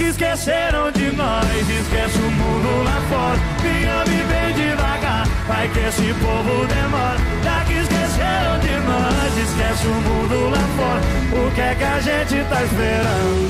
que esqueceram de nós. Esquece o mundo lá fora, vinha viver devagar. Vai que esse povo demora. Já que esqueceram de nós, esquece o mundo lá fora. O que é que a gente tá esperando?